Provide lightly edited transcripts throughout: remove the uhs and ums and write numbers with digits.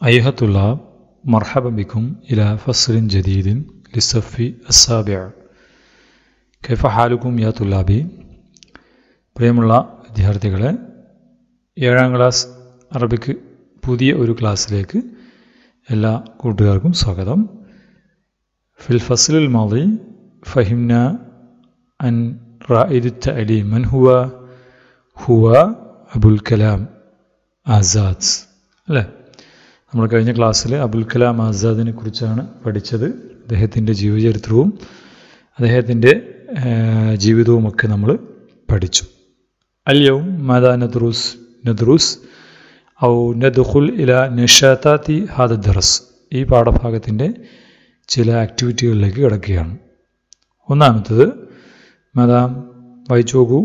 أيها الطلاب مرحبا بكم إلى فصل جديد للصف السابع. كيف حالكم يا طلابي؟ പ്രിയമുള്ള വിദ്യാർത്ഥികളെ, 7ാം ക്ലാസ് അറബിക്ക് പുതിയ ഒരു ക്ലാസ്സിലേക്ക് എല്ലാ കൂട്ടുകാർക്കും സ്വാഗതം. ഫിൽ ഫസ്ലിൽ മാളി ഫഹിംന അൻ റായിദ് തഅലീം മൻ ഹുവ അബുൽ കലാം ആസാദ്. അല്ലേ, നമ്മൾ കഴിഞ്ഞ ക്ലാസ്സിൽ അബുൽ കലാം ആസാദിനെ കുറിച്ചാണ് പഠിച്ചത്. അദ്ദേഹത്തിൻ്റെ ജീവചരിത്രവും അദ്ദേഹത്തിൻ്റെ ജീവിതവുമൊക്കെ നമ്മൾ പഠിച്ചു. اليوم ماذا ندرس أو ندخل إلى نشاطات هذا الدرس. ഈ പാഠഭാഗത്തിൻ്റെ ചില ആക്ടിവിറ്റികളിലേക്ക് കിടക്കുകയാണ്. ഒന്നാമത്തത് മാഡം വായിച്ചു നോക്കൂ.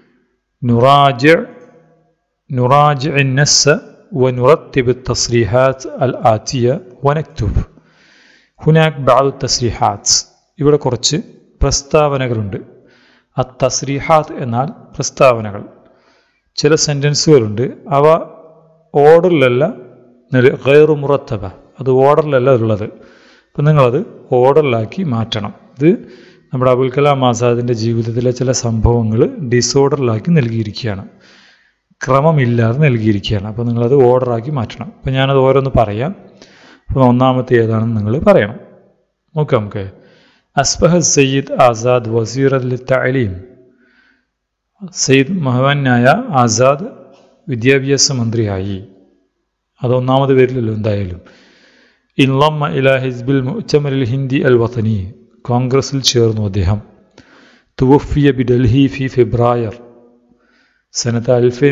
نراجع النص ونرتب التصريحات الآتية ونكتب. هناك بعض التصريحات. ഇവിടെ കുറച്ച് പ്രസ്താവനകളുണ്ട്. അത്തസ്രീഹാത്ത് എന്നാൽ പ്രസ്താവനകൾ. ചില സെൻറ്റൻസുകളുണ്ട്, അവ ഓർഡറിലല്ല, ഗൈറു മുറത്തബ, അത് ഓർഡറിലല്ല ഉള്ളത്. അപ്പം നിങ്ങളത് ഓർഡറിലാക്കി മാറ്റണം. ഇത് നമ്മുടെ അബുൽ കലാം ആസാദിൻ്റെ ജീവിതത്തിലെ ചില സംഭവങ്ങൾ ഡിസോർഡറിലാക്കി നൽകിയിരിക്കുകയാണ്, ക്രമമില്ലാതെ നൽകിയിരിക്കുകയാണ്. അപ്പോൾ നിങ്ങളത് ഓർഡറാക്കി മാറ്റണം. അപ്പം ഞാനത് ഓരോന്ന് പറയാം. അപ്പോൾ ഒന്നാമത്തെ ഏതാണെന്ന് നിങ്ങൾ പറയണം. നോക്കാം നമുക്ക്. അസ്ബഹ സയ്യിദ് ആസാദ് വസീറൻ ലിത്തഅലീം. സയ്യിദ് മഹവാനായ ആസാദ് വിദ്യാഭ്യാസ മന്ത്രിയായി. അതൊന്നാമത് വരില്ലല്ലോ എന്തായാലും. ഇൻളമ്മ ഇലാ ഹിസ്ബിൽ മുഅ്തമറിൽ ഹിന്ദി അൽ വതനി. കോൺഗ്രസിൽ ചേർന്നു അദ്ദേഹം. തുവഫിയ ബി ഡൽഹി ഫി ഫെബ്രുവരി സനത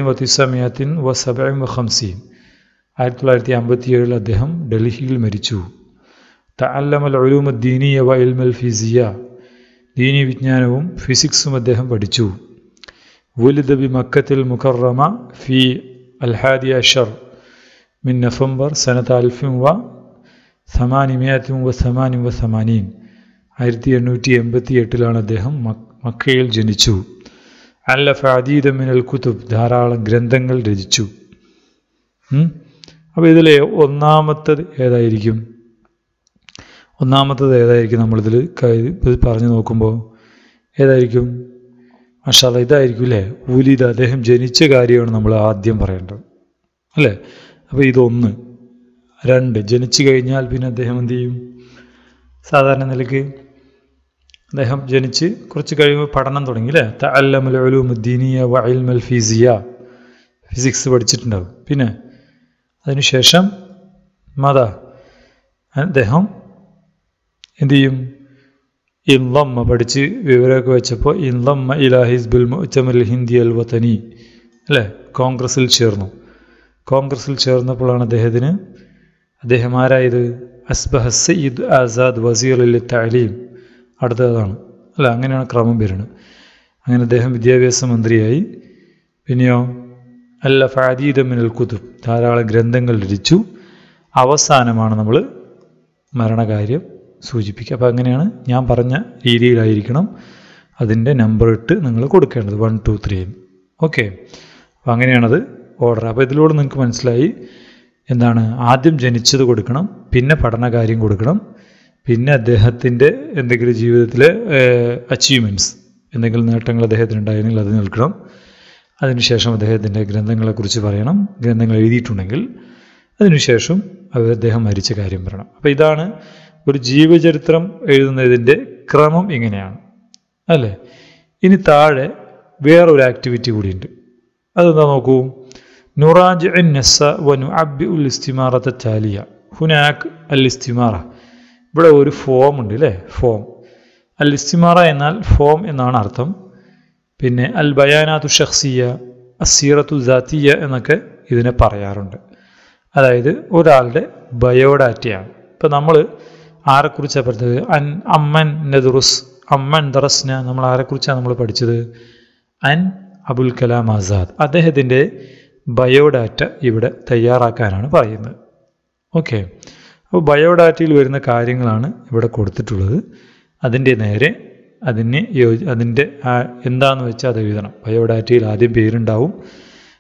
1957. 1957 അദ്ദേഹം ഡൽഹിയിൽ മരിച്ചു. തഅല്ലമ അൽ-ഉലൂം അദ്ദീനിയ വ ഇൽമ അൽ-ഫിസിയ. ദീനി വിജ്ഞാനവും ഫിസിക്സും അദ്ദേഹം പഠിച്ചു. വുലിദ ബി മക്കത്തിൽ മുകറമ ഫി al-11 മിൻ നവംബർ സനത 1888. 1888 അദ്ദേഹം മക്കയിൽ ജനിച്ചു. അല്ലഫ അദീദ മിനൽ കുതുബ്. ധാരാളം ഗ്രന്ഥങ്ങൾ രചിച്ചു. അപ്പോൾ ഇതിലെ ഒന്നാമത്തത് ഏതായിരിക്കും? നമ്മളിതിൽ പറഞ്ഞു നോക്കുമ്പോൾ ഏതായിരിക്കും? മാഷാ അല്ലാഹ്, ഇതായിരിക്കും അല്ലേ. ഉലിദ, അദ്ദേഹം ജനിച്ച കാര്യമാണ് നമ്മൾ ആദ്യം പറയേണ്ടത്, അല്ലേ. അപ്പോൾ ഇതൊന്ന്. 2, ജനിച്ചു കഴിഞ്ഞാൽ പിന്നെ അദ്ദേഹം എന്ത് ചെയ്യും? സാധാരണ നിലയ്ക്ക് അദ്ദേഹം ജനിച്ച് കുറച്ച് കഴിയുമ്പോൾ പഠനം തുടങ്ങി, അല്ലേ. തഅല്ലമൽ ഉലൂം അദ്ദീനിയ വ ഇൽമൽ ഫിസിയ. ഫിസിക്സ് പഠിച്ചിട്ടുണ്ടാവും. പിന്നെ അതിനുശേഷം അദ്ദേഹം എന്തു ചെയ്യും? ഇൻളമ്മ പഠിച്ച് വിവരമൊക്കെ വെച്ചപ്പോൾ ഇൻളമ്മ ഇലാ ഹിസ്ബിൽ മുഅ്തമറിൽ ഹിന്ദി അൽ വതനി, അല്ലേ. കോൺഗ്രസിൽ ചേർന്നു. കോൺഗ്രസിൽ ചേർന്നപ്പോഴാണ് അദ്ദേഹം ആരായത്? അസ്ബഹ സയ്യിദ് ആസാദ് വസീർ ലിത്തഅലീം. അടുത്തതാണ്, അല്ല, അങ്ങനെയാണ് ക്രമം വരുന്നത്. അങ്ങനെ അദ്ദേഹം വിദ്യാഭ്യാസ മന്ത്രിയായി. പിന്നെയോ അല്ലഫ അദീദ മിനൽ കുതുബ്. ധാരാളം ഗ്രന്ഥങ്ങൾ രചിച്ചു. അവസാനമാണ് നമ്മൾ മരണകാര്യം സൂചിപ്പിക്കുക. അപ്പോൾ അങ്ങനെയാണ് ഞാൻ പറഞ്ഞ രീതിയിലായിരിക്കണം അതിൻ്റെ നമ്പർ ഇട്ട് നിങ്ങൾ കൊടുക്കേണ്ടത്, 1, 2, 3. ഓക്കെ, അപ്പോൾ അങ്ങനെയാണത് ഓർഡർ. അപ്പോൾ ഇതിലൂടെ നിങ്ങൾക്ക് മനസ്സിലായി എന്താണ്. ആദ്യം ജനിച്ചത് കൊടുക്കണം, പിന്നെ പഠനകാര്യം കൊടുക്കണം, പിന്നെ അദ്ദേഹത്തിൻ്റെ എന്തെങ്കിലും ജീവിതത്തിലെ അച്ചീവ്മെൻറ്റ്സ്, എന്തെങ്കിലും നേട്ടങ്ങൾ അദ്ദേഹത്തിനുണ്ടായിരുന്നെങ്കിൽ അത് നിൽക്കണം. അതിനുശേഷം അദ്ദേഹത്തിൻ്റെ ഗ്രന്ഥങ്ങളെക്കുറിച്ച് പറയണം. ഗ്രന്ഥങ്ങൾ എഴുതിയിട്ടുണ്ടെങ്കിൽ അതിനുശേഷം അദ്ദേഹം മരിച്ച കാര്യം പറയണം. അപ്പോൾ ഇതാണ് ഒരു ജീവചരിത്രം എഴുതുന്നതിൻ്റെ ക്രമം. ഇങ്ങനെയാണ്, അല്ലേ. ഇനി താഴെ വേറൊരു ആക്ടിവിറ്റി കൂടിയുണ്ട്. അതെന്താ നോക്കൂ. നുറാജിഉ അൻ-നസ്സ വ നുഅബ്ബിഉ അൽ-ഇസ്തിമാറത താലിയ. ഹുനാക് അൽ-ഇസ്തിമാറ. ഇവിടെ ഒരു ഫോം ഉണ്ട്, അല്ലേ. ഫോം. അൽ-ഇസ്തിമാറ എന്നാൽ ഫോം എന്നാണ് അർത്ഥം. പിന്നെ അൽ-ബയാനാത്തു ഷഖ്സിയ, അസ്-സീറത്തു ദാത്തിയ എന്നൊക്കെ ഇതിനെ പറയാറുണ്ട്. അതായത് ഒരാളുടെ ബയോഡാറ്റയാണ്. ഇപ്പം നമ്മൾ ആരെക്കുറിച്ചാണ് പഠിച്ചത്? അമ്മൻ നദുറുസ്, അമ്മൻ ദറസ്ന. നമ്മൾ ആരെക്കുറിച്ചാണ് നമ്മൾ പഠിച്ചത്? അൻ അബുൽ കലാം ആസാദ്. അദ്ദേഹത്തിൻ്റെ ബയോഡാറ്റ ഇവിടെ തയ്യാറാക്കാനാണ് പറയുന്നത്. ഓക്കെ, അപ്പോൾ ബയോഡാറ്റയിൽ വരുന്ന കാര്യങ്ങളാണ് ഇവിടെ കൊടുത്തിട്ടുള്ളത്. അതിൻ്റെ നേരെ അതിൻ്റെ എന്താണെന്ന് വെച്ചാൽ അത് എഴുതണം. ബയോഡാറ്റയിൽ ആദ്യം പേരുണ്ടാവും,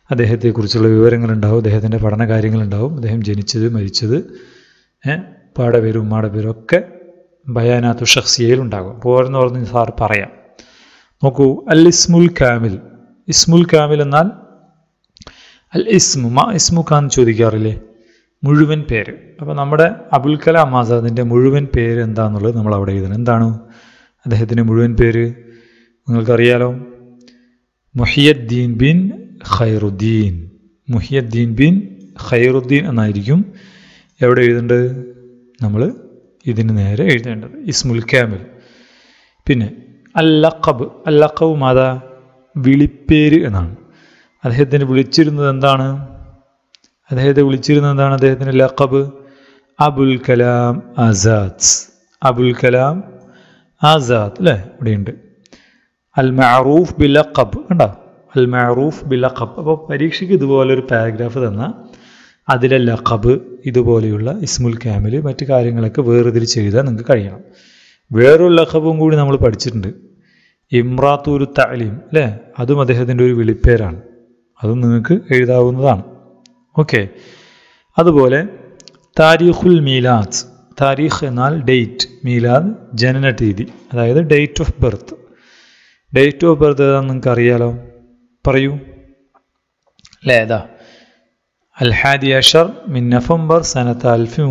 അദ്ദേഹത്തെക്കുറിച്ചുള്ള വിവരങ്ങളുണ്ടാവും, അദ്ദേഹത്തിൻ്റെ പഠന കാര്യങ്ങളുണ്ടാവും, അദ്ദേഹം ജനിച്ചത്, മരിച്ചത്, ഉപ്പാടെ പേരും ഉമ്മാടെ പേരും ഒക്കെ ബയാനാത്തു ഷഖ്സിയയിലുണ്ടാകും. അപ്പോൾ ഓരോന്ന് പറഞ്ഞ് സാർ പറയാം. നോക്കൂ, അൽ ഇസ്മുൽ കാമിൽ. ഇസ്മുൽ കാമിൽ എന്നാൽ അൽ ഇസ്മു മാ ഇസ്മുക്കാന്ന് ചോദിക്കാറില്ലേ, മുഴുവൻ പേര്. അപ്പോൾ നമ്മുടെ അബുൽ കലാം ആസാദിൻ്റെ മുഴുവൻ പേര് എന്താണെന്നുള്ളത് നമ്മൾ അവിടെ എഴുതണം. എന്താണ് അദ്ദേഹത്തിൻ്റെ മുഴുവൻ പേര്? നിങ്ങൾക്കറിയാലോ, മുഹിയുദ്ദീൻ ബിൻ ഖൈറുദ്ദീൻ. മുഹിയുദ്ദീൻ ബിൻ ഖൈറുദ്ദീൻ എന്നായിരിക്കും എവിടെ എഴുതേണ്ടത്? നമ്മൾ ഇതിന് നേരെ എഴുതേണ്ടത് ഇസ്മുൽ കാമിൽ. പിന്നെ അല്ലഖബ്. അല്ലഖബ് മാതാ? വിളിപ്പേര് എന്നാണ്. അദ്ദേഹത്തിന് വിളിച്ചിരുന്നത് എന്താണ്? അദ്ദേഹത്തിൻ്റെ ലഖബ് അബുൽ കലാം ആസാദ്. അബുൽ കലാം ആസാദ് അല്ലേ, ഇവിടെയുണ്ട്. അൽ മഅറൂഫ് ബിൽ ലഖബ്. കണ്ടോ, അൽ മഅറൂഫ് ബിൽ ലഖബ്. അപ്പോൾ പരീക്ഷയ്ക്ക് ഇതുപോലൊരു പാരഗ്രാഫ് തന്നാൽ അതിലെ ലഖബ് ഇതുപോലെയുള്ള ഇസ്മുൽ കാമിൽ മറ്റു കാര്യങ്ങളൊക്കെ വേർതിരിച്ച് എഴുതാൻ നിങ്ങൾക്ക് കഴിയണം. വേറൊരു ലഖബും കൂടി നമ്മൾ പഠിച്ചിട്ടുണ്ട്, ഇമ്രാത്തൂർ തഅലീം അല്ലേ, അതും അദ്ദേഹത്തിൻ്റെ ഒരു വിളിപ്പേരാണ്. അതും നിങ്ങൾക്ക് എഴുതാവുന്നതാണ്. ഓക്കെ. അതുപോലെ താരീഖുൽ മീലാദ്. താരീഖ് എന്നാൽ ഡേറ്റ്, മീലാദ് ജനന തീയതി, അതായത് date of birth. Date of birth ഏതാണെന്ന് നിങ്ങൾക്ക് അറിയാലോ, പറയൂ അല്ലേ? ഏതാ? അൽ 11 മിൻ നവംബർ സനത്ത്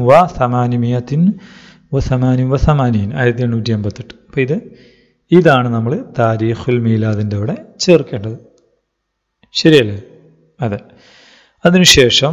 1888. അപ്പോൾ ഇതാണ് നമ്മൾ താരീഖുൽ മീലാദിൻ്റെ അവിടെ ചേർക്കേണ്ടത്. ശരിയല്ലേ? അതെ. അതിനുശേഷം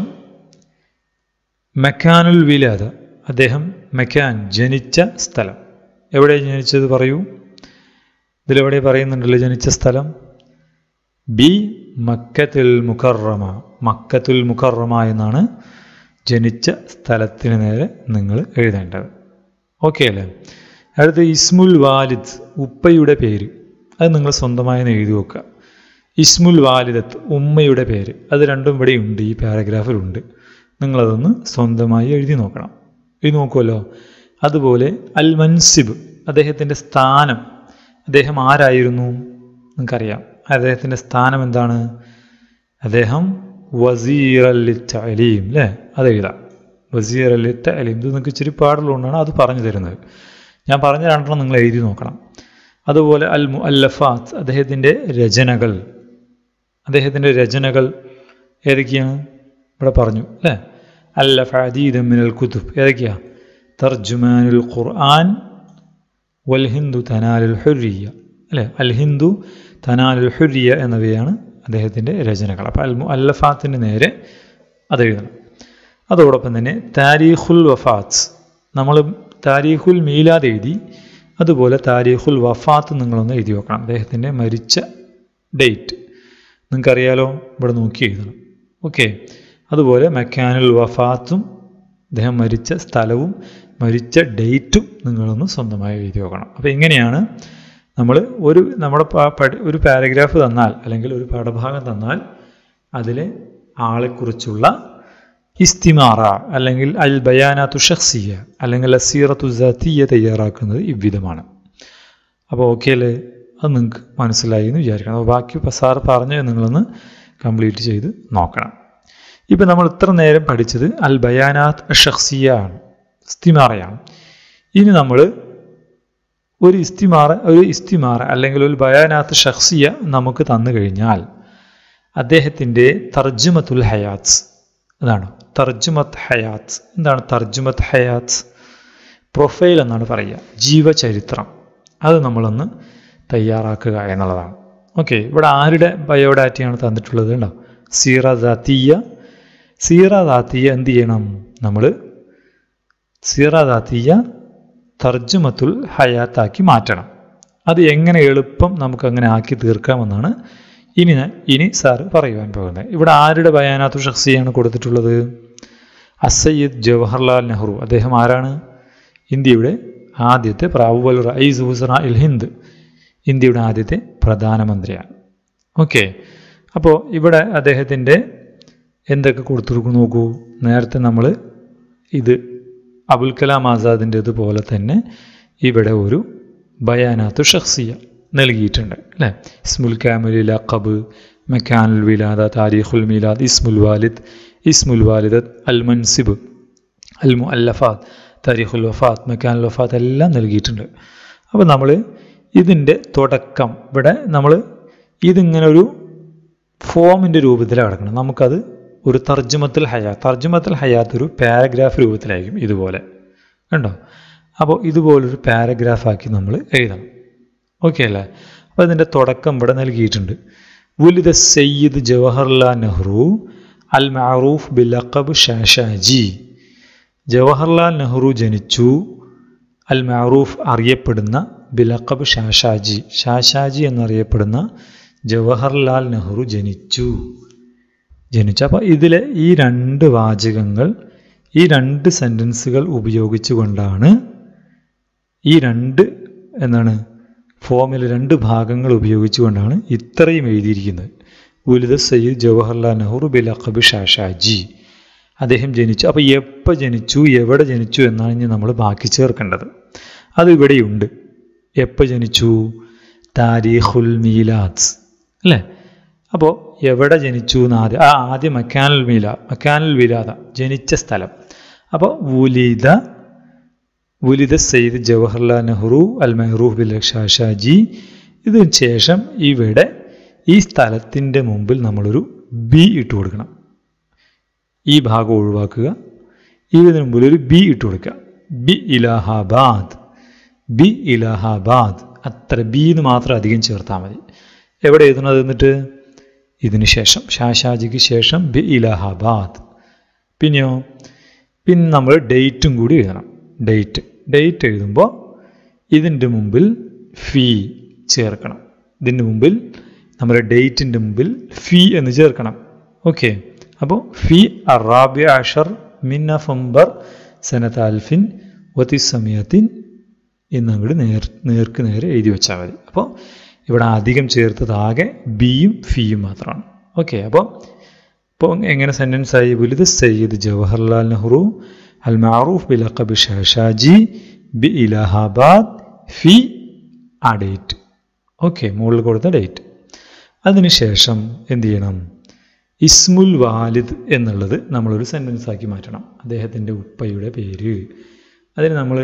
മക്കാനുൽ വിലാദ. അദ്ദേഹം മക്കാൻ ജനിച്ച സ്ഥലം. എവിടെ ജനിച്ചത് പറയൂ? ഇതിലെവിടെ പറയുന്നുണ്ടല്ലോ ജനിച്ച സ്ഥലം? ബി മക്കത്തുൽ മുകറമ. മക്കത്തുൽ മുകറമ എന്നാണ് ജനിച്ച സ്ഥലത്തിന് നേരെ നിങ്ങൾ എഴുതേണ്ടത്. ഓക്കെ അല്ലേ? അടുത്ത് ഇസ്മുൽ വാലിദ്, ഉപ്പയുടെ പേര്. അത് നിങ്ങൾ സ്വന്തമായി എഴുതി വെക്കുക. ഇസ്മുൽ വാലിദത്ത്, ഉമ്മയുടെ പേര്. അത് രണ്ടും ഇവിടെ ഉണ്ട്, ഈ പാരഗ്രാഫിലുണ്ട്. നിങ്ങളതൊന്ന് സ്വന്തമായി എഴുതി നോക്കണം. എഴുതി നോക്കുമല്ലോ. അതുപോലെ അൽ മൻസിബ്, അദ്ദേഹത്തിൻ്റെ സ്ഥാനം. അദ്ദേഹം ആരായിരുന്നു നിങ്ങൾക്കറിയാം. അദ്ദേഹത്തിൻ്റെ സ്ഥാനം എന്താണ്? അദ്ദേഹം വസീർ അൽ തഅലീം അല്ലേ, അത് എഴുതാം. വസീർ അൽ തഅലീം. ഇത് നിങ്ങൾക്ക് ഇച്ചിരി പാടുള്ളതുകൊണ്ടാണ് അത് പറഞ്ഞു തരുന്നത്. ഞാൻ പറഞ്ഞ രണ്ടെണ്ണം നിങ്ങൾ എഴുതി നോക്കണം. അതുപോലെ അൽ മുഅല്ലഫാത്ത്, അദ്ദേഹത്തിൻ്റെ രചനകൾ. അദ്ദേഹത്തിൻ്റെ രചനകൾ ഏതൊക്കെയാണ്? ഇവിടെ പറഞ്ഞു അല്ലേ. അല്ലഫ അദീദൻ മിനൽ കുതുബ്. ഏതൊക്കെയാണ്? തർജുമാനുൽ ഖുർആൻ വൽ ഹിന്ദു തനാലുൽ ഹുരിയ അല്ലേ. അൽ ഹിന്ദു തനാലുൽ ഹുരിയ എന്നിവയാണ് അദ്ദേഹത്തിൻ്റെ രചനകൾ. അപ്പോൾ അൽ മുഅല്ലഫാത്തിൻ്റെ നേരെ അത് എഴുതണം. അതോടൊപ്പം തന്നെ താരീഖുൽ വഫാത്ത്. നമ്മൾ താരീഖുൽ മീലാദ് എഴുതി, അതുപോലെ താരീഖുൽ വഫാത്ത് നിങ്ങളൊന്ന് എഴുതി വെക്കണം. അദ്ദേഹത്തിൻ്റെ മരിച്ച ഡേറ്റ് നിങ്ങൾക്കറിയാലോ, ഇവിടെ നോക്കി എഴുതണം. ഓക്കെ. അതുപോലെ മക്കാനുൽ വഫാത്തും, അദ്ദേഹം മരിച്ച സ്ഥലവും മരിച്ച ഡേറ്റും നിങ്ങളൊന്ന് സ്വന്തമായി എഴുതി വെക്കണം. അപ്പോൾ ഇങ്ങനെയാണ് നമ്മൾ ഒരു പാരഗ്രാഫ് തന്നാൽ അല്ലെങ്കിൽ ഒരു പാഠഭാഗം തന്നാൽ അതിലെ ആളെക്കുറിച്ചുള്ള ഇസ്തിമാറ അല്ലെങ്കിൽ അൽ ബയാനാത്തു ഷഖ്സിയ അല്ലെങ്കിൽ അസീറത്തു സാത്തിയ തയ്യാറാക്കുന്നത് ഇவ்விധമാണ്. അപ്പോൾ ഓക്കെ അല്ലേ? അത് നിങ്ങൾക്ക് മനസ്സിലായി എന്ന് വിചാരിക്കണം. അപ്പോൾ ബാക്കി സാർ പറഞ്ഞ് നിങ്ങളൊന്ന് കംപ്ലീറ്റ് ചെയ്ത് നോക്കണം. ഇപ്പം നമ്മൾ ഇത്ര നേരം പഠിച്ചത് അൽ ബയാനാത്ത് ഷഖ്സിയ ആണ്, ഇസ്തിമാറയാണ്. ഇനി നമ്മൾ ഒരു ഇസ്തിമാറ അല്ലെങ്കിൽ ഒരു ബയാനാത്ത് ഷഖ്സിയ നമുക്ക് തന്നു കഴിഞ്ഞാൽ അദ്ദേഹത്തിൻ്റെ തർജുമത്തുൽ ഹയാത്ത്. അതാണ് തർജുമത്ത് ഹയാത്ത്. എന്താണ് തർജുമത്ത് ഹയാത്ത്? പ്രൊഫൈൽ എന്നാണ് പറയുക, ജീവചരിത്രം. അത് നമ്മളൊന്ന് തയ്യാറാക്കുക എന്നുള്ളതാണ്. ഓക്കെ. ഇവിടെ ആരുടെ ബയോഡാറ്റയാണ് തന്നിട്ടുള്ളത്? ഉണ്ടോ? സീറ ദാത്തിയ. സീറ ദാത്തിയ എന്ത് ചെയ്യണം? നമ്മൾ സീറ ദാത്തിയ തർജുമത്തുൽ ഹയാത്താക്കി മാറ്റണം. അത് എങ്ങനെ എളുപ്പം നമുക്കങ്ങനെ ആക്കി തീർക്കാമെന്നാണ് ഇനി സാറ് പറയുവാൻ പോകുന്നത്. ഇവിടെ ആരുടെ ബയാനാത്തു ഷഖ്സിയാണ് കൊടുത്തിട്ടുള്ളത്? അസയ്യിദ് ജവഹർലാൽ നെഹ്റു. അദ്ദേഹം ആരാണ്? ഇന്ത്യയുടെ ആദ്യത്തെ അവ്വൽ റഈസ് ഉസ്റാഇൽ ഹിന്ദ്, ഇന്ത്യയുടെ ആദ്യത്തെ പ്രധാനമന്ത്രിയാണ്. ഓക്കെ. അപ്പോൾ ഇവിടെ അദ്ദേഹത്തിൻ്റെ എന്തൊക്കെ കൊടുത്തിരിക്കുന്നു നോക്കൂ. നേരത്തെ നമ്മൾ ഇത് അബുൽ കലാം ആസാദിൻ്റെതുപോലെ തന്നെ ഇവിടെ ഒരു ബയാനാത്തു ഷഖ്സിയ നൽകിയിട്ടുണ്ട് അല്ലേ. ഇസ്മുൽ കാമിൽ, ലഖബ്, മക്കാനുൽ വിലാദ, താരീഖുൽ മീലാദ്, ഇസ്മുൽ വാലിദ്, ഇസ്മുൽ വാലിദത്ത്, അൽ മൻസിബ്, അൽ മുഅല്ലഫാത്ത്, താരീഖുൽ വഫാത്ത്, മക്കാനുൽ വഫാത്ത് എല്ലാം നൽകിയിട്ടുണ്ട്. അപ്പോൾ നമ്മൾ ഇതിൻ്റെ തുടക്കം ഇവിടെ നമ്മൾ ഇതിങ്ങനെ ഒരു ഫോമിൻ്റെ രൂപത്തിലാണ് കിടക്കണം. നമുക്കത് ഒരു തർജ്ജമത്തുൽ ഹയാത്ത് ഒരു പാരഗ്രാഫ് രൂപത്തിലായിരിക്കും ഇതുപോലെ, കണ്ടോ? അപ്പോൾ ഇതുപോലൊരു പാരഗ്രാഫാക്കി നമ്മൾ എഴുതണം. ഓക്കെ അല്ലേ? അപ്പോൾ അതിൻ്റെ തുടക്കം ഇവിടെ നൽകിയിട്ടുണ്ട്. വുലിദ സയ്യിദ് ജവഹർലാൽ നെഹ്റു അൽ മഅറൂഫ് ബിൽ ലഖബ് ഷാഷാജി. ജവഹർലാൽ നെഹ്റു ജനിച്ചു, അൽ മഅറൂഫ് അറിയപ്പെടുന്ന, ബിലഖബ് ഷാഷാജി, ഷാഷാജി എന്നറിയപ്പെടുന്ന ജവഹർലാൽ നെഹ്റു ജനിച്ചു. അപ്പോൾ ഇതിലെ ഈ രണ്ട് വാചകങ്ങൾ, ഈ രണ്ട് സെൻറ്റൻസുകൾ ഉപയോഗിച്ചുകൊണ്ടാണ് ഈ രണ്ട് ഫോമിലെ രണ്ട് ഭാഗങ്ങൾ ഉപയോഗിച്ചുകൊണ്ടാണ് ഇത്രയും എഴുതിയിരിക്കുന്നത്. ഉലിദ സയ്യിദ് ജവഹർലാൽ നെഹ്റു ബിലഖബ് ഷാഷാജി, അദ്ദേഹം ജനിച്ചു. അപ്പോൾ എപ്പോൾ ജനിച്ചു, എവിടെ ജനിച്ചു എന്നാണ് ഇനി നമ്മൾ ബാക്കി ചേർക്കേണ്ടത്. അത് ഇവിടെയുണ്ട്. എപ്പോൾ ജനിച്ചു? താരീഖുൽ മീലാദ് അല്ലേ? അപ്പോൾ എവിടെ ജനിച്ചു എന്ന് ആദ്യം മക്കാനുൽ വിലാദ, ജനിച്ച സ്ഥലം. അപ്പോൾ വുലിദ സയ്യിദ് ജവഹർലാൽ നെഹ്റു അൽ മഅറൂഫ് ബിൽ ഷാഷാജി. ഇതിന് ശേഷം ഇവിടെ ഈ സ്ഥലത്തിൻ്റെ മുമ്പിൽ നമ്മളൊരു ബി ഇട്ട് കൊടുക്കണം. ഈ ഭാഗം ഒഴിവാക്കുക, ഇതിന് മുമ്പിൽ ഒരു ബി ഇട്ട് കൊടുക്കുക. ബി ഇലാഹാബാദ്, അത്ര ബി എന്ന് മാത്രം അധികം ചേർത്താൽ മതി. എവിടെ എഴുതണത്? എന്നിട്ട് ഇതിന് ശേഷം, ഷാഷാജിക്ക് ശേഷം ബി ഇലാഹാബാദ്. പിന്നെ നമ്മൾ ഡേറ്റും കൂടി എഴുതണം. ഡേറ്റ് എഴുതുമ്പോൾ ഇതിൻ്റെ മുമ്പിൽ ഫീ ചേർക്കണം. ഇതിൻ്റെ മുമ്പിൽ നമ്മുടെ ഡേറ്റിൻ്റെ മുമ്പിൽ ഫീ എന്ന് ചേർക്കണം. ഓക്കെ. അപ്പോൾ ഫി അറാബി അഷർ മിൻ നവംബർ സനത അൽഫിൻ വതിസമിയത്തിൻ എന്നങ്ങോട്ട് നേർക്ക് നേരെ എഴുതി വെച്ചാൽ മതി. അപ്പോൾ ഇവിടെ അധികം ചേർത്തത് ആകെ ബിയും ഫിയും മാത്രമാണ്. ഓക്കെ. അപ്പോൾ എങ്ങനെ സെൻറ്റൻസായി? വുലിദ സയ്യിദ് ജവഹർലാൽ നെഹ്റു അൽ മഅറൂഫ് ബിൽ ലഖബ് ഷാഷാജി ബി ഇലാഹാബാദ് ഫി ആ ഡേറ്റ്. ഓക്കെ, മുകളിൽ കൊടുത്ത ഡേറ്റ്. അതിനുശേഷം എന്ത് ചെയ്യണം? ഇസ്മുൽ വാലിദ് എന്നുള്ളത് നമ്മളൊരു സെൻറ്റൻസാക്കി മാറ്റണം. അദ്ദേഹത്തിൻ്റെ ഉപ്പയുടെ പേര്. അതിന് നമ്മൾ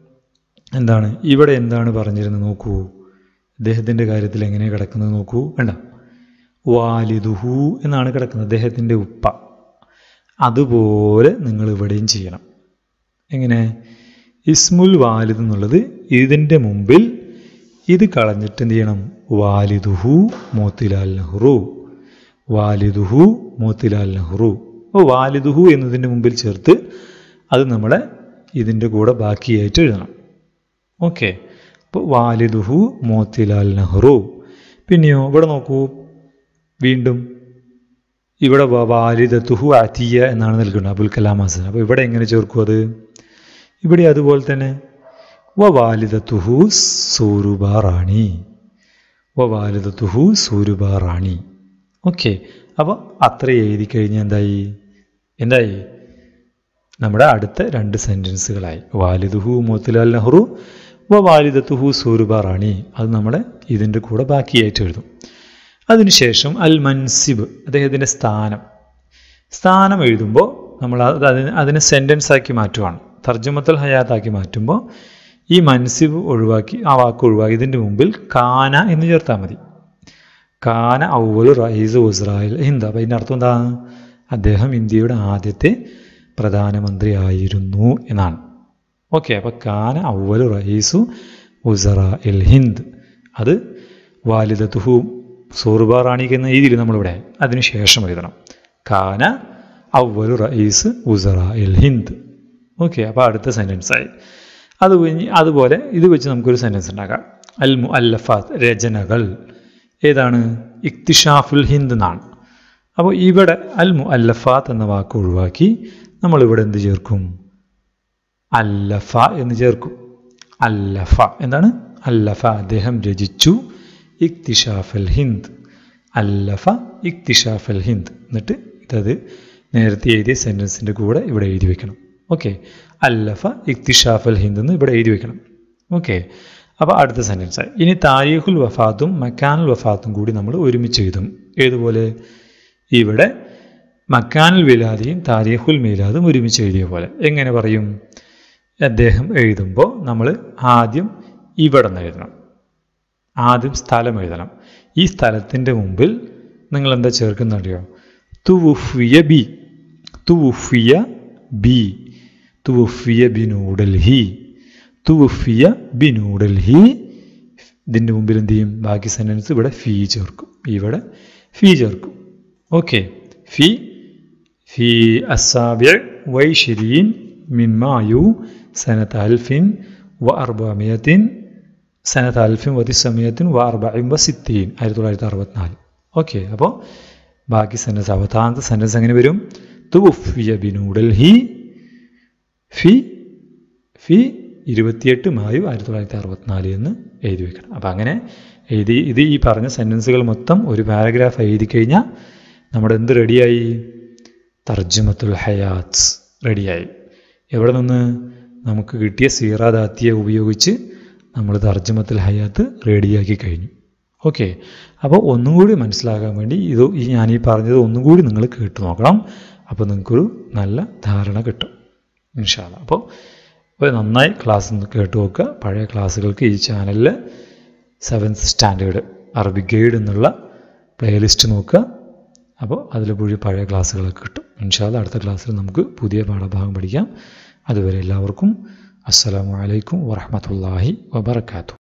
ഇവിടെ എന്താണ് പറഞ്ഞിരുന്നത് നോക്കൂ. അദ്ദേഹത്തിൻ്റെ കാര്യത്തിൽ എങ്ങനെ കിടക്കുന്നത് നോക്കൂ. വേണ്ട, വാലിദുഹു എന്നാണ് കിടക്കുന്നത്, അദ്ദേഹത്തിൻ്റെ ഉപ്പ. അതുപോലെ നിങ്ങൾ ഇവിടെയും ചെയ്യണം. എങ്ങനെ? ഇസ്മുൽ വാലിദ് എന്നുള്ളത് ഇതിൻ്റെ മുമ്പിൽ ഇത് കളഞ്ഞിട്ട് എന്ത് ചെയ്യണം? വാലിദുഹു മോത്തിലാൽ നെഹ്റു, വാലിദുഹു മോത്തിലാൽ നെഹ്റു. അപ്പോൾ വാലിദുഹു എന്നതിൻ്റെ മുമ്പിൽ ചേർത്ത് അത് നമ്മളെ ഇതിൻ്റെ കൂടെ ബാക്കിയായിട്ട് എഴുതണം. ഓക്കെ. അപ്പോൾ വാലിദുഹു മോത്തിലാൽ നെഹ്റു. പിന്നെയോ ഇവിടെ നോക്കൂ, വീണ്ടും ഇവിടെ വാലിദത്തുഹു അതിയ എന്നാണ് നൽകുന്നത്, അബുൽ കലാം ആസാദ്. അപ്പോൾ ഇവിടെ എങ്ങനെ ചേർക്കും? അത് ഇവിടെ അതുപോലെ തന്നെ വാലിദത്തുഹു സൂരുബാ റാണി, വാലിദത്തുഹു സൂരുബാ റാണി. ഓക്കെ. അപ്പോൾ അത്ര എഴുതി കഴിഞ്ഞാൽ എന്തായി? നമ്മുടെ അടുത്ത രണ്ട് സെൻറ്റൻസുകളായി. വാലിദുഹു മോത്തിലാൽ നെഹ്റു വാലിദത്തുഹു സൂരുബാ റാണി. അത് നമ്മുടെ ഇതിൻ്റെ കൂടെ ബാക്കിയായിട്ട് എഴുതും. അതിനുശേഷം അൽ മൻസിബ്, അദ്ദേഹത്തിൻ്റെ സ്ഥാനം എഴുതുമ്പോൾ നമ്മൾ അതിനെ സെൻറ്റൻസാക്കി മാറ്റുവാണ്. തർജ്ജമത്തുൽ ഹയാത്താക്കി മാറ്റുമ്പോൾ ഈ മൻസിബ് ഒഴിവാക്കി, ആ വാക്ക് ഒഴിവാക്കി ഇതിൻ്റെ മുമ്പിൽ കാന എന്ന് ചേർത്താൽ മതി. കാന ഔവലു റഈസ് ഉസ്രായിൽ ഹിന്ദ്. അപ്പോൾ ഇതിൻ്റെ അർത്ഥം എന്താണ്? അദ്ദേഹം ഇന്ത്യയുടെ ആദ്യത്തെ പ്രധാനമന്ത്രി ആയിരുന്നു എന്നാണ്. ഓക്കെ. അപ്പോൾ കാന ഔവലു റഈസു ഉസ്രായിൽ ഹിന്ദ്. അത് വാലിദത്തുഹു സൂറുബാ റാണിക്ക് എന്ന രീതിയിൽ നമ്മളിവിടെ അതിന് ശേഷം എഴുതണം. കാന ഔവലു റഈസ് ഉസ്രായിൽ ഹിന്ദ്. ഓക്കെ. അപ്പോൾ അടുത്ത സെൻറ്റൻസായി. അത് കഴിഞ്ഞ് അതുപോലെ ഇത് വെച്ച് നമുക്കൊരു സെൻറ്റൻസ് ഉണ്ടാക്കാം. അൽ മുഅല്ലഫാത്ത്, രചനകൾ. ഏതാണ്? ഇക്തിഷാഫുൽ ഹിന്ദ് എന്നാണ്. അപ്പോൾ ഇവിടെ അൽ മുഅല്ലഫാത്ത് എന്ന വാക്ക് ഒഴിവാക്കി നമ്മളിവിടെ എന്ത് ചേർക്കും? അല്ലഫ എന്ന് ചേർക്കും. അല്ലഫ എന്താണ്? അല്ലഫ, അദ്ദേഹം രചിച്ചു ഇക്തിഷാഫൽ ഹിന്ദ്. അല്ലഫ ഇക്തിഷാഫൽ ഹിന്ദ്. എന്നിട്ട് ഇതത് നേരത്തെ എഴുതിയ സെൻറ്റൻസിൻ്റെ കൂടെ ഇവിടെ എഴുതി വെക്കണം. ഓക്കെ. അല്ലഫ ഇക്തിഷാഫൽ ഹിന്ദ് എന്ന് ഇവിടെ എഴുതി വെക്കണം. ഓക്കെ. അപ്പോൾ അടുത്ത സെൻറ്റൻസായി. ഇനി താരീഖുൽ വഫാത്തും മക്കാനുൽ വഫാത്തും കൂടി നമ്മൾ ഒരുമിച്ച് ഏതുപോലെ? ഇവിടെ മക്കാനുൽ വിലാദിയും താരീഖുൽ മീലാദും ഒരുമിച്ച് എഴുതിയ പോലെ. എങ്ങനെ പറയും? അദ്ദേഹം എഴുതുമ്പോൾ നമ്മൾ ആദ്യം ഇവിടെ നിന്ന് എഴുതണം, ആദ്യം സ്ഥലം എഴുതണം. ഈ സ്ഥലത്തിൻ്റെ മുമ്പിൽ നിങ്ങൾ എന്താ ചേർക്കുന്നറിയോ? തുവുഫിയ ബി, തുവുഫിയ ബി, തുവുഫിയ ബി ന്യൂഡൽഹി, തുവുഫിയ ബി ന്യൂഡൽഹി. ഇതിൻ്റെ മുമ്പിൽ എന്ത് ചെയ്യും? ബാക്കി സെൻറ്റൻസ് ഇവിടെ ഫീ ചേർക്കും, ഇവിടെ ഫീ ചേർക്കും. ഓക്കെ. ഫി ഫി അസ്സാബിഅ വൈശ്രീൻ മിൻ മായു സനത അൽഫിൻ വ അർബഅമിയത്തിൻ സനത അൽഫിൻ വ തിസ്അമിയത്തിൻ വ അർബഇൻ വ സിത്തീൻ 1964. ഓക്കെ. അപ്പോൾ ബാക്കി സെൻറ്റൻസ്, അവസാനത്തെ സെൻറ്റൻസ് എങ്ങനെ വരും? തുവുഫിയ ബി ന്യൂഡൽഹി ഫി ഫി 28 മായു 1964 എന്ന് എഴുതി വെക്കണം. അപ്പം അങ്ങനെ എഴുതി ഇത് ഈ പറഞ്ഞ സെൻറ്റൻസുകൾ മൊത്തം ഒരു പാരഗ്രാഫ് എഴുതി കഴിഞ്ഞാൽ നമ്മുടെ എന്ത് റെഡിയായി? തർജുമത്തുൽ ഹയാത്ത് റെഡിയായി. എവിടെ നിന്ന്? നമുക്ക് കിട്ടിയ സീറാദാത്തിയെ ഉപയോഗിച്ച് നമ്മൾ തർജുമത്തുൽ ഹയാത്ത് റെഡിയാക്കി കഴിഞ്ഞു. ഓക്കെ. അപ്പോൾ ഒന്നും കൂടി മനസ്സിലാക്കാൻ വേണ്ടി ഞാൻ ഈ പറഞ്ഞത് ഒന്നും കൂടി നിങ്ങൾ കേട്ടു നോക്കണം. അപ്പോൾ നിങ്ങൾക്കൊരു നല്ല ധാരണ കിട്ടും ഇൻഷാ അല്ലാഹ്. അപ്പോൾ നന്നായി ക്ലാസ് കേട്ട് നോക്കുക. പഴയ ക്ലാസ്സുകൾക്ക് ഈ ചാനലിൽ 7th സ്റ്റാൻഡേർഡ് അറബിക് ഗൈഡ് എന്നുള്ള പ്ലേലിസ്റ്റ് നോക്കുക. അപ്പോൾ അതിൽ പഴയ ക്ലാസ്സുകളൊക്കെ കിട്ടും ഇൻഷാ അല്ലാഹ്. അടുത്ത ക്ലാസ്സിൽ നമുക്ക് പുതിയ പാഠഭാഗം പഠിക്കാം. അതുവരെ എല്ലാവർക്കും അസ്സലാമു അലൈക്കും വറഹ്മത്തുള്ളാഹി വബറകാതുഹു.